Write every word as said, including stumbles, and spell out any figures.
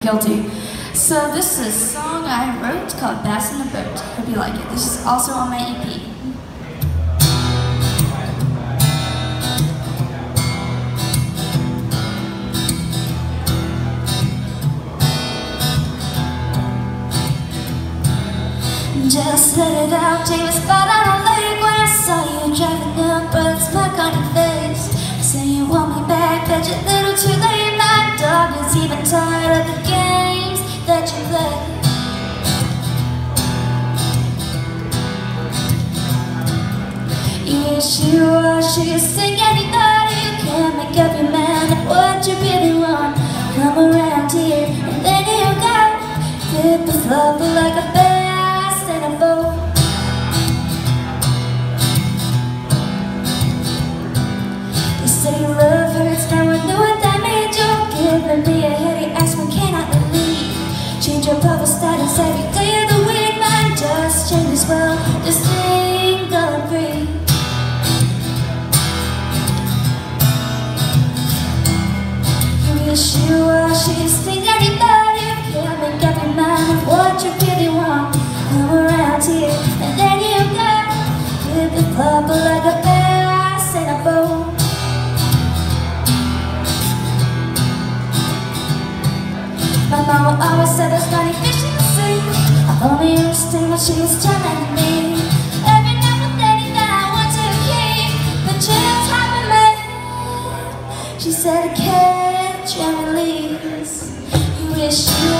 Guilty. So this is a song I wrote called Bass in the Boat. Hope you like it. This is also on my E P. Just let it out, take a spot on a lake. When I saw you driving up, but it's back on your face. Say you want me back, but you're a little too late. My dog is even tired of the games that you play. You wish you were, should you sing anybody? You can't make up your mind of what you really want. Come around here, and then you go flip the flop like a bass in a boat. You say love hurts, now I know what that means. You're giving me a headache, ask me can I believe? Change your bubble status every day of the week. Mine just changes well, just sing, go and breathe. You wish you were, should you sing anybody? You can't make up your mind of what you really want. Come around here, and then you go with the bubble like a bass in a boat. My mama always said there's plenty fish in the sea. I only understand what she was telling me. Every now and then that I want to keep the chills having me. She said, catch and release. You wish you